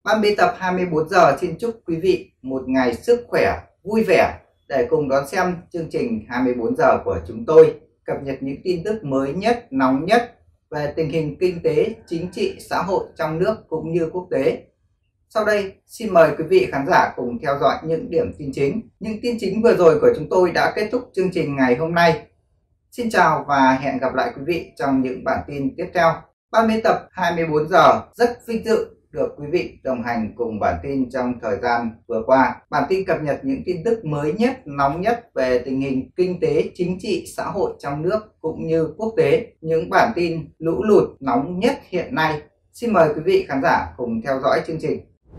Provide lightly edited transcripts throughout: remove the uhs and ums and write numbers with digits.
Ban biên tập 24 giờ xin chúc quý vị một ngày sức khỏe, vui vẻ để cùng đón xem chương trình 24 giờ của chúng tôi, cập nhật những tin tức mới nhất, nóng nhất về tình hình kinh tế, chính trị, xã hội trong nước cũng như quốc tế. Sau đây, xin mời quý vị khán giả cùng theo dõi những điểm tin chính. Những tin chính vừa rồi của chúng tôi đã kết thúc chương trình ngày hôm nay. Xin chào và hẹn gặp lại quý vị trong những bản tin tiếp theo. Ban biên tập 24 giờ rất vinh dự được quý vị đồng hành cùng bản tin trong thời gian vừa qua. Bản tin cập nhật những tin tức mới nhất, nóng nhất về tình hình kinh tế, chính trị, xã hội trong nước cũng như quốc tế. Những bản tin lũ lụt nóng nhất hiện nay. Xin mời quý vị khán giả cùng theo dõi chương trình.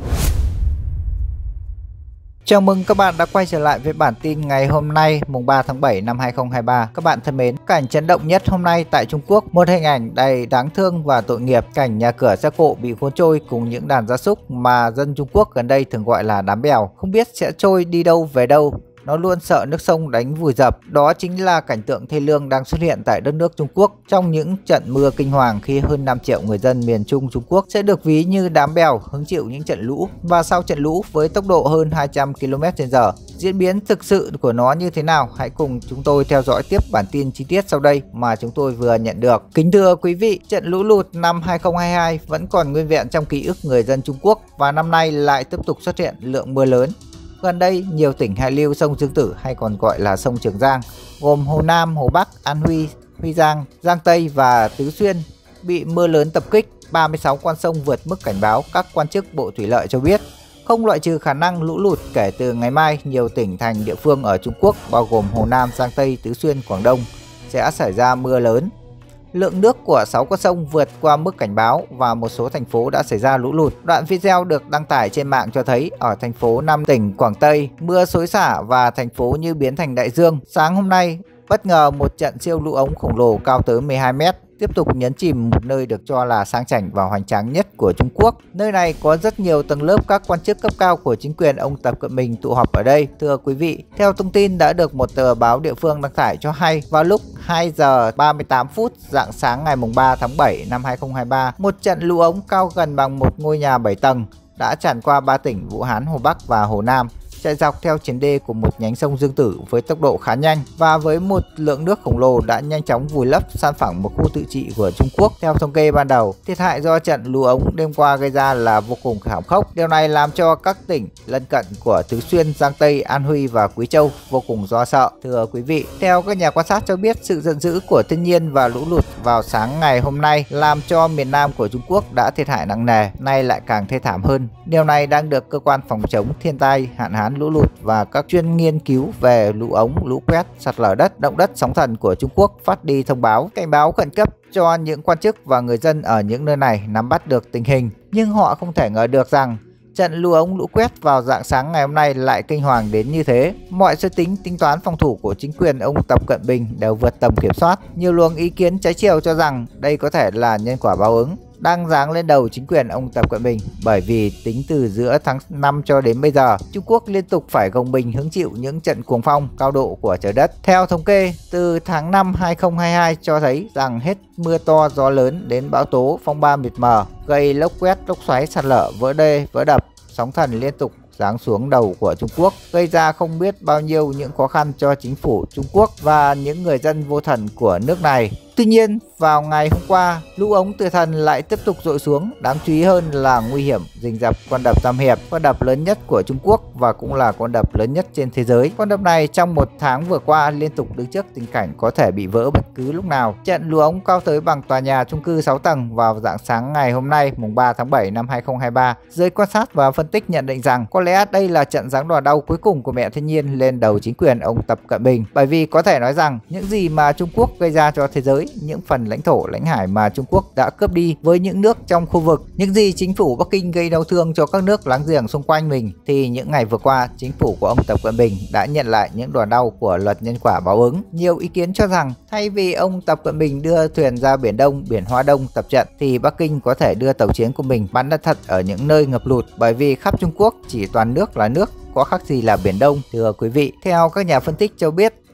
Chào mừng các bạn đã quay trở lại với bản tin ngày hôm nay mùng 3 tháng 7 năm 2023. Các bạn thân mến, cảnh chấn động nhất hôm nay tại Trung Quốc, một hình ảnh đầy đáng thương và tội nghiệp, cảnh nhà cửa xe cộ bị cuốn trôi cùng những đàn gia súc mà dân Trung Quốc gần đây thường gọi là đám bèo, không biết sẽ trôi đi đâu về đâu. Nó luôn sợ nước sông đánh vùi dập. Đó chính là cảnh tượng thê lương đang xuất hiện tại đất nước Trung Quốc trong những trận mưa kinh hoàng khi hơn 5 triệu người dân miền Trung Trung Quốc sẽ được ví như đám bèo hứng chịu những trận lũ. Và sau trận lũ với tốc độ hơn 200 km/h, diễn biến thực sự của nó như thế nào? Hãy cùng chúng tôi theo dõi tiếp bản tin chi tiết sau đây mà chúng tôi vừa nhận được. Kính thưa quý vị, trận lũ lụt năm 2022 vẫn còn nguyên vẹn trong ký ức người dân Trung Quốc và năm nay lại tiếp tục xuất hiện lượng mưa lớn. Gần đây, nhiều tỉnh hạ lưu sông Dương Tử hay còn gọi là sông Trường Giang, gồm Hồ Nam, Hồ Bắc, An Huy, Huy Giang, Giang Tây và Tứ Xuyên bị mưa lớn tập kích. 36 con sông vượt mức cảnh báo. Các quan chức Bộ Thủy lợi cho biết không loại trừ khả năng lũ lụt kể từ ngày mai. Nhiều tỉnh thành địa phương ở Trung Quốc bao gồm Hồ Nam, Giang Tây, Tứ Xuyên, Quảng Đông sẽ xảy ra mưa lớn. Lượng nước của 6 con sông vượt qua mức cảnh báo và một số thành phố đã xảy ra lũ lụt. Đoạn video được đăng tải trên mạng cho thấy ở thành phố Nam tỉnh Quảng Tây, mưa xối xả và thành phố như biến thành đại dương. Sáng hôm nay, bất ngờ một trận siêu lũ ống khổng lồ cao tới 12 mét tiếp tục nhấn chìm một nơi được cho là sang chảnh và hoành tráng nhất của Trung Quốc. Nơi này có rất nhiều tầng lớp các quan chức cấp cao của chính quyền ông Tập Cận Bình tụ họp ở đây. Thưa quý vị, theo thông tin đã được một tờ báo địa phương đăng tải cho hay, vào lúc 2 giờ 38 phút rạng sáng ngày 3 tháng 7 năm 2023, một trận lũ ống cao gần bằng một ngôi nhà 7 tầng đã tràn qua 3 tỉnh Vũ Hán, Hồ Bắc và Hồ Nam, chạy dọc theo triển đê của một nhánh sông Dương Tử với tốc độ khá nhanh và với một lượng nước khổng lồ đã nhanh chóng vùi lấp san phẳng một khu tự trị của Trung Quốc. Theo thống kê ban đầu, thiệt hại do trận lũ ống đêm qua gây ra là vô cùng thảm khốc. Điều này làm cho các tỉnh lân cận của Tứ Xuyên, Giang Tây, An Huy và Quý Châu vô cùng lo sợ. Thưa quý vị, theo các nhà quan sát cho biết, sự giận dữ của thiên nhiên và lũ lụt vào sáng ngày hôm nay làm cho miền Nam của Trung Quốc đã thiệt hại nặng nề, nay lại càng thê thảm hơn. Điều này đang được cơ quan phòng chống thiên tai, hạn hán, lũ lụt và các chuyên nghiên cứu về lũ ống, lũ quét, sạt lở đất, động đất, sóng thần của Trung Quốc phát đi thông báo, cảnh báo khẩn cấp cho những quan chức và người dân ở những nơi này nắm bắt được tình hình. Nhưng họ không thể ngờ được rằng trận lũ ống, lũ quét vào rạng sáng ngày hôm nay lại kinh hoàng đến như thế. Mọi suy tính toán phòng thủ của chính quyền ông Tập Cận Bình đều vượt tầm kiểm soát. Nhiều luồng ý kiến trái chiều cho rằng đây có thể là nhân quả báo ứng đang giáng lên đầu chính quyền ông Tập Cận Bình, bởi vì tính từ giữa tháng 5 cho đến bây giờ, Trung Quốc liên tục phải gồng mình hứng chịu những trận cuồng phong cao độ của trời đất. Theo thống kê, từ tháng 5 2022 cho thấy rằng hết mưa to gió lớn đến bão tố, phong ba mịt mờ, gây lốc quét, lốc xoáy, sạt lở, vỡ đê, vỡ đập, sóng thần liên tục giáng xuống đầu của Trung Quốc, gây ra không biết bao nhiêu những khó khăn cho chính phủ Trung Quốc và những người dân vô thần của nước này. Tuy nhiên, vào ngày hôm qua, lũ ống Từ Thần lại tiếp tục dội xuống. Đáng chú ý hơn là nguy hiểm rình rập con đập Tam Hiệp, con đập lớn nhất của Trung Quốc và cũng là con đập lớn nhất trên thế giới. Con đập này trong một tháng vừa qua liên tục đứng trước tình cảnh có thể bị vỡ bất cứ lúc nào. Trận lũ ống cao tới bằng tòa nhà chung cư 6 tầng vào rạng sáng ngày hôm nay mùng 3 tháng 7 năm 2023. Giới quan sát và phân tích nhận định rằng có lẽ đây là trận giáng đòn đau cuối cùng của mẹ thiên nhiên lên đầu chính quyền ông Tập Cận Bình, bởi vì có thể nói rằng những gì mà Trung Quốc gây ra cho thế giới, những phần lãnh thổ lãnh hải mà Trung Quốc đã cướp đi với những nước trong khu vực, những gì chính phủ Bắc Kinh gây đau thương cho các nước láng giềng xung quanh mình, thì những ngày vừa qua chính phủ của ông Tập Cận Bình đã nhận lại những đòn đau của luật nhân quả báo ứng. Nhiều ý kiến cho rằng thay vì ông Tập Cận Bình đưa thuyền ra Biển Đông, Biển Hoa Đông tập trận thì Bắc Kinh có thể đưa tàu chiến của mình bắn thật ở những nơi ngập lụt, bởi vì khắp Trung Quốc chỉ toàn nước là nước, có khác gì là Biển Đông. Thưa quý vị, theo các nhà phân tích cho biết,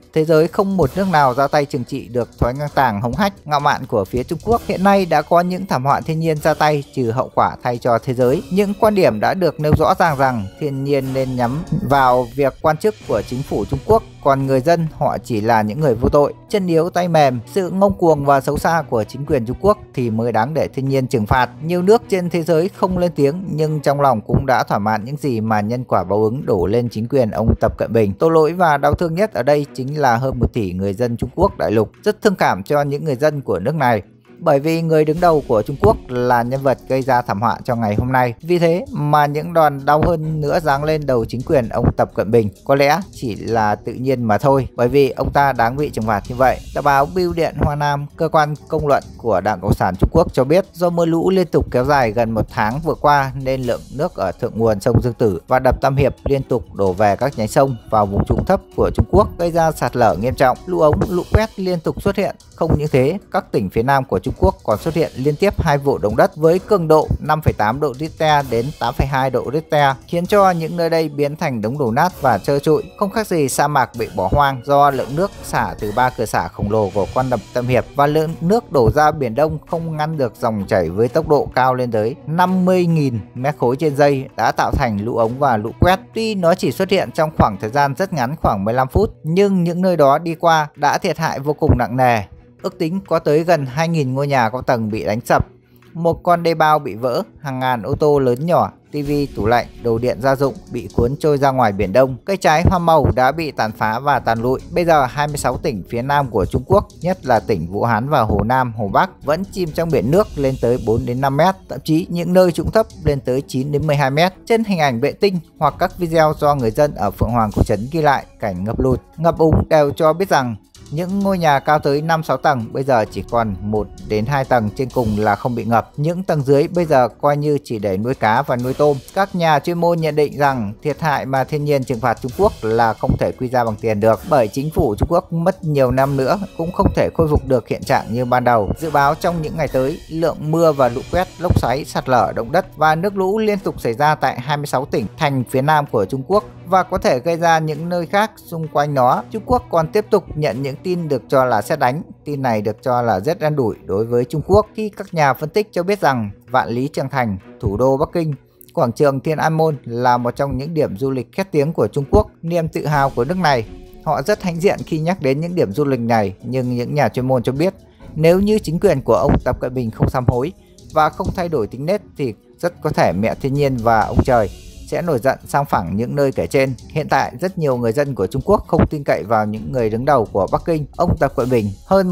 Thế giới không một nước nào ra tay trừng trị được thói ngang tàng hống hách ngạo mạn của phía Trung Quốc. Hiện nay đã có những thảm họa thiên nhiên ra tay trừ hậu quả thay cho thế giới. Những quan điểm đã được nêu rõ ràng rằng thiên nhiên nên nhắm vào việc quan chức của chính phủ Trung Quốc, còn người dân họ chỉ là những người vô tội, chân yếu tay mềm. Sự ngông cuồng và xấu xa của chính quyền Trung Quốc thì mới đáng để thiên nhiên trừng phạt. Nhiều nước trên thế giới không lên tiếng nhưng trong lòng cũng đã thỏa mãn những gì mà nhân quả báo ứng đổ lên chính quyền ông Tập Cận Bình. Tội lỗi và đau thương nhất ở đây chính là hơn 1 tỷ người dân Trung Quốc đại lục. Rất thương cảm cho những người dân của nước này, bởi vì người đứng đầu của Trung Quốc là nhân vật gây ra thảm họa cho ngày hôm nay. Vì thế mà những đòn đau hơn nữa giáng lên đầu chính quyền ông Tập Cận Bình có lẽ chỉ là tự nhiên mà thôi, bởi vì ông ta đáng bị trừng phạt như vậy. Tờ báo Bưu điện Hoa Nam, cơ quan công luận của Đảng Cộng sản Trung Quốc cho biết do mưa lũ liên tục kéo dài gần 1 tháng vừa qua nên lượng nước ở thượng nguồn sông Dương Tử và đập Tam Hiệp liên tục đổ về các nhánh sông vào vùng trũng thấp của Trung Quốc, gây ra sạt lở nghiêm trọng, lũ ống, lũ quét liên tục xuất hiện. Không những thế, các tỉnh phía Nam của Trung Quốc còn xuất hiện liên tiếp 2 vụ động đất với cường độ 5,8 độ Richter đến 8,2 độ Richter, khiến cho những nơi đây biến thành đống đổ nát và trơ trụi, không khác gì sa mạc bị bỏ hoang do lượng nước xả từ 3 cửa xả khổng lồ của con đập Tam Hiệp và lượng nước đổ ra Biển Đông không ngăn được dòng chảy với tốc độ cao lên tới 50.000 mét khối trên giây đã tạo thành lũ ống và lũ quét. Tuy nó chỉ xuất hiện trong khoảng thời gian rất ngắn, khoảng 15 phút, nhưng những nơi đó đi qua đã thiệt hại vô cùng nặng nề. Ước tính có tới gần 2.000 ngôi nhà cao tầng bị đánh sập, một con đê bao bị vỡ, hàng ngàn ô tô lớn nhỏ, tivi, tủ lạnh, đồ điện gia dụng bị cuốn trôi ra ngoài Biển Đông. Cây trái hoa màu đã bị tàn phá và tàn lụi. Bây giờ 26 tỉnh phía Nam của Trung Quốc, nhất là tỉnh Vũ Hán và Hồ Nam, Hồ Bắc vẫn chìm trong biển nước lên tới 4 đến 5 mét, thậm chí những nơi trũng thấp lên tới 9 đến 12 mét. Trên hình ảnh vệ tinh hoặc các video do người dân ở Phượng Hoàng Cổ Trấn ghi lại cảnh ngập lụt, ngập úng đều cho biết rằng những ngôi nhà cao tới 5-6 tầng bây giờ chỉ còn 1 đến 2 tầng trên cùng là không bị ngập. Những tầng dưới bây giờ coi như chỉ để nuôi cá và nuôi tôm. Các nhà chuyên môn nhận định rằng thiệt hại mà thiên nhiên trừng phạt Trung Quốc là không thể quy ra bằng tiền được, bởi chính phủ Trung Quốc mất nhiều năm nữa cũng không thể khôi phục được hiện trạng như ban đầu. Dự báo trong những ngày tới, lượng mưa và lũ quét, lốc xoáy, sạt lở, động đất và nước lũ liên tục xảy ra tại 26 tỉnh thành phía Nam của Trung Quốc và có thể gây ra những nơi khác xung quanh nó. Trung Quốc còn tiếp tục nhận những tin được cho là sét đánh. Tin này được cho là rất đen đủi đối với Trung Quốc khi các nhà phân tích cho biết rằng Vạn Lý Trường Thành, thủ đô Bắc Kinh, quảng trường Thiên An Môn là một trong những điểm du lịch khét tiếng của Trung Quốc, niềm tự hào của nước này. Họ rất hãnh diện khi nhắc đến những điểm du lịch này, nhưng những nhà chuyên môn cho biết nếu như chính quyền của ông Tập Cận Bình không sám hối và không thay đổi tính nết thì rất có thể mẹ thiên nhiên và ông trời sẽ nổi giận sang phẳng những nơi kể trên. Hiện tại rất nhiều người dân của Trung Quốc không tin cậy vào những người đứng đầu của Bắc Kinh, ông Tập Cận Bình. Hơn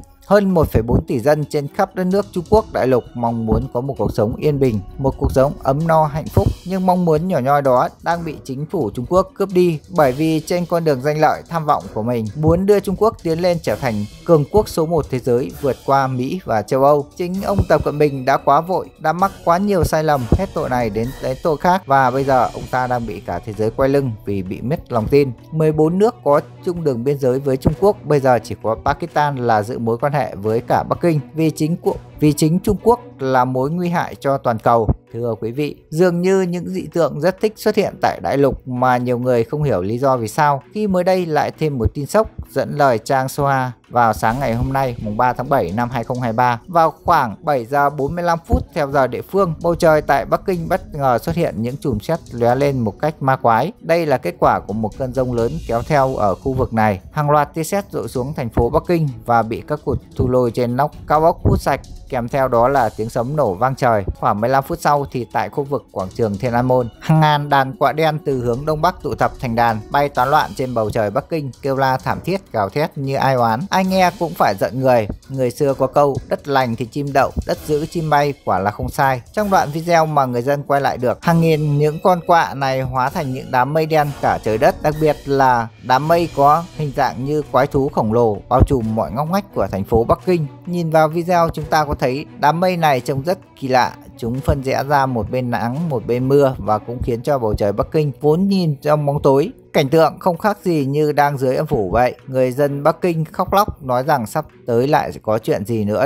1,4 tỷ dân trên khắp đất nước Trung Quốc đại lục mong muốn có một cuộc sống yên bình, một cuộc sống ấm no hạnh phúc, nhưng mong muốn nhỏ nhoi đó đang bị chính phủ Trung Quốc cướp đi, bởi vì trên con đường danh lợi tham vọng của mình muốn đưa Trung Quốc tiến lên trở thành cường quốc số 1 thế giới, vượt qua Mỹ và châu Âu. Chính ông Tập Cận Bình đã quá vội, đã mắc quá nhiều sai lầm, hết tội này đến tội khác, và bây giờ ông ta đang bị cả thế giới quay lưng vì bị mất lòng tin. 14 nước có chung đường biên giới với Trung Quốc, bây giờ chỉ có Pakistan là giữ mối quan hệ với cả Bắc Kinh vì chính Trung Quốc là mối nguy hại cho toàn cầu. Thưa quý vị, dường như những dị tượng rất thích xuất hiện tại đại lục mà nhiều người không hiểu lý do vì sao, khi mới đây lại thêm một tin sốc dẫn lời trang Soha vào sáng ngày hôm nay mùng 3 tháng 7 năm 2023. Vào khoảng 7 giờ 45 phút theo giờ địa phương, bầu trời tại Bắc Kinh bất ngờ xuất hiện những chùm sét lóe lên một cách ma quái. Đây là kết quả của một cơn giông lớn kéo theo ở khu vực này. Hàng loạt tia sét rội xuống thành phố Bắc Kinh và bị các cột thu lôi trên nóc cao ốc hút sạch, kèm theo đó là tiếng sấm nổ vang trời. Khoảng 15 phút sau thì tại khu vực quảng trường Thiên An Môn, hàng ngàn đàn quạ đen từ hướng đông bắc tụ tập thành đàn bay tán loạn trên bầu trời Bắc Kinh, kêu la thảm thiết, gào thét như ai oán. Ai nghe cũng phải giận người. Người xưa có câu đất lành thì chim đậu, đất giữ chim bay, quả là không sai. Trong đoạn video mà người dân quay lại được, hàng nghìn những con quạ này hóa thành những đám mây đen cả trời đất, đặc biệt là đám mây có hình dạng như quái thú khổng lồ bao trùm mọi ngóc ngách của thành phố Bắc Kinh. Nhìn vào video chúng ta có thấy đám mây này trông rất kỳ lạ. Chúng phân rẽ ra một bên nắng một bên mưa và cũng khiến cho bầu trời Bắc Kinh vốn nhìn trong bóng tối, cảnh tượng không khác gì như đang dưới âm phủ vậy. Người dân Bắc Kinh khóc lóc nói rằng sắp tới lại có chuyện gì nữa đây.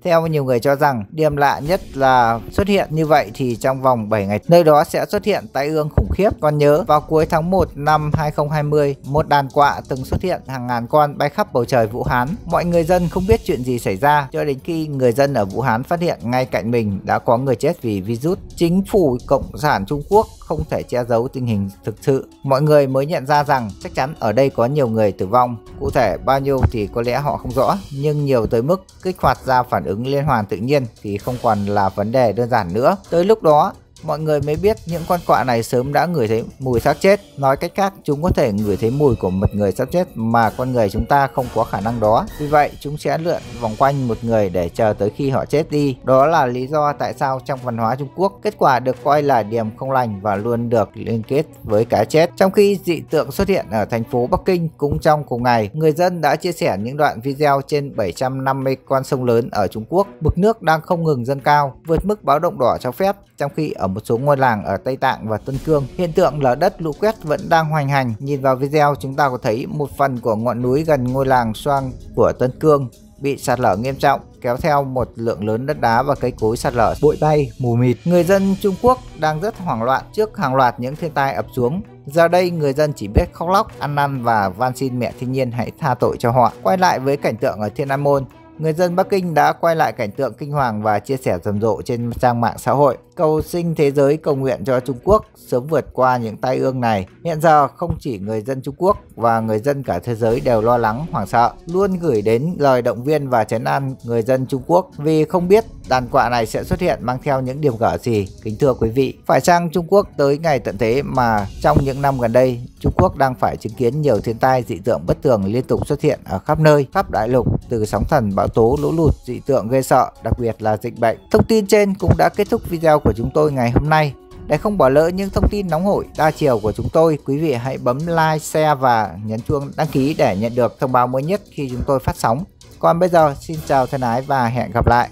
Theo nhiều người cho rằng, điểm lạ nhất là xuất hiện như vậy thì trong vòng 7 ngày nơi đó sẽ xuất hiện tai ương khủng khiếp. Còn nhớ vào cuối tháng 1 năm 2020, một đàn quạ từng xuất hiện hàng ngàn con bay khắp bầu trời Vũ Hán. Mọi người dân không biết chuyện gì xảy ra cho đến khi người dân ở Vũ Hán phát hiện ngay cạnh mình đã có người chết vì virus. Chính phủ Cộng sản Trung Quốc không thể che giấu tình hình thực sự. Mọi người mới nhận ra rằng chắc chắn ở đây có nhiều người tử vong. Cụ thể bao nhiêu thì có lẽ họ không rõ, nhưng nhiều tới mức kích hoạt ra phản ứng liên hoàn tự nhiên thì không còn là vấn đề đơn giản nữa. Tới lúc đó, mọi người mới biết những con quạ này sớm đã ngửi thấy mùi xác chết. Nói cách khác, chúng có thể ngửi thấy mùi của một người sắp chết mà con người chúng ta không có khả năng đó. Vì vậy, chúng sẽ lượn vòng quanh một người để chờ tới khi họ chết đi. Đó là lý do tại sao trong văn hóa Trung Quốc, kết quả được coi là điểm không lành và luôn được liên kết với cái chết. Trong khi dị tượng xuất hiện ở thành phố Bắc Kinh cũng trong cùng ngày, người dân đã chia sẻ những đoạn video trên 750 con sông lớn ở Trung Quốc. Mực nước đang không ngừng dâng cao, vượt mức báo động đỏ cho phép, trong khi ở một số ngôi làng ở Tây Tạng và Tân Cương, hiện tượng lở đất lũ quét vẫn đang hoành hành. Nhìn vào video, chúng ta có thấy một phần của ngọn núi gần ngôi làng Xoang của Tân Cương bị sạt lở nghiêm trọng, kéo theo một lượng lớn đất đá và cây cối sạt lở bụi bay mù mịt. Người dân Trung Quốc đang rất hoảng loạn trước hàng loạt những thiên tai ập xuống. Giờ đây người dân chỉ biết khóc lóc, ăn năn và van xin mẹ thiên nhiên hãy tha tội cho họ. Quay lại với cảnh tượng ở Thiên An Môn, người dân Bắc Kinh đã quay lại cảnh tượng kinh hoàng và chia sẻ rầm rộ trên trang mạng xã hội. Cầu sinh thế giới cầu nguyện cho Trung Quốc sớm vượt qua những tai ương này. Hiện giờ không chỉ người dân Trung Quốc và người dân cả thế giới đều lo lắng, hoảng sợ, luôn gửi đến lời động viên và trấn an người dân Trung Quốc vì không biết đàn quạ này sẽ xuất hiện mang theo những điểm gở gì. Kính thưa quý vị, phải chăng Trung Quốc tới ngày tận thế mà trong những năm gần đây Trung Quốc đang phải chứng kiến nhiều thiên tai dị tượng bất tường liên tục xuất hiện ở khắp nơi, khắp đại lục, từ sóng thần, bão tố, lũ lụt, dị tượng gây sợ, đặc biệt là dịch bệnh. Thông tin trên cũng đã kết thúc video của chúng tôi ngày hôm nay. Để không bỏ lỡ những thông tin nóng hổi đa chiều của chúng tôi, quý vị hãy bấm like, share và nhấn chuông đăng ký để nhận được thông báo mới nhất khi chúng tôi phát sóng. Còn bây giờ, xin chào thân ái và hẹn gặp lại.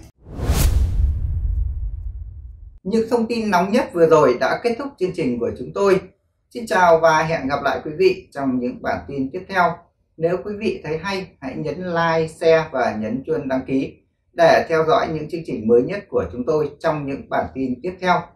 Những thông tin nóng nhất vừa rồi đã kết thúc chương trình của chúng tôi. Xin chào và hẹn gặp lại quý vị trong những bản tin tiếp theo. Nếu quý vị thấy hay, hãy nhấn like, share và nhấn chuông đăng ký để theo dõi những chương trình mới nhất của chúng tôi trong những bản tin tiếp theo.